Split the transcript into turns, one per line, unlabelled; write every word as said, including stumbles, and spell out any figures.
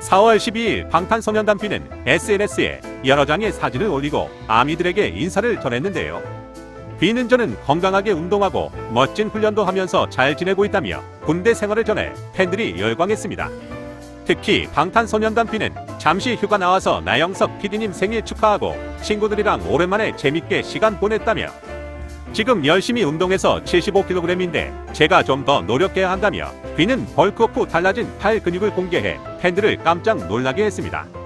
사월 십이일 방탄소년단 B는 에스엔에스에 여러 장의 사진을 올리고 아미들에게 인사를 전했는데요. B는 저는 건강하게 운동하고 멋진 훈련도 하면서 잘 지내고 있다며 군대 생활을 전해 팬들이 열광했습니다. 특히 방탄소년단 B는 잠시 휴가 나와서 나영석 피디님 생일 축하하고 친구들이랑 오랜만에 재밌게 시간 보냈다며 지금 열심히 운동해서 칠십오 킬로그램인데 제가 좀 더 노력해야 한다며 B는 벌크업 후 달라진 팔 근육을 공개해 팬들을 깜짝 놀라게 했습니다.